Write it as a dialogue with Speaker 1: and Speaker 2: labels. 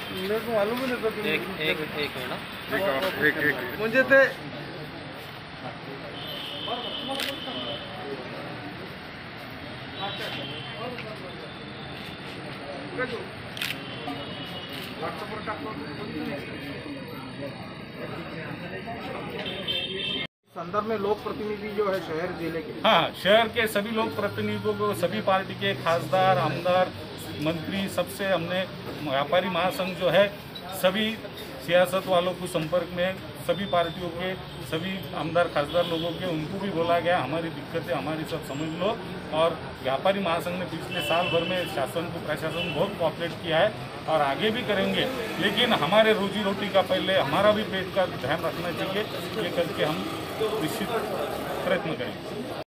Speaker 1: मेरे को मालूम ही नहीं था।
Speaker 2: एक मिनट
Speaker 1: मुझे ते संदर्भ में लोक प्रतिनिधि जो है शहर जिले के,
Speaker 3: हाँ, शहर के सभी लोग प्रतिनिधियों को, सभी पार्टी के खासदार, आमदार, मंत्री, सबसे हमने व्यापारी महासंघ जो है सभी सियासत वालों को संपर्क में, सभी पार्टियों के सभी आमदार खासदार लोगों के, उनको भी बोला गया हमारी दिक्कतें हमारी सब समझ लो। और व्यापारी महासंघ ने पिछले साल भर में शासन को, प्रशासन को बहुत कोऑपरेट किया है और आगे भी करेंगे, लेकिन हमारे रोजी रोटी का पहले हमारा भी पेट का ध्यान रखना चाहिए। ये करके हम निश्चित प्रयत्न करेंगे।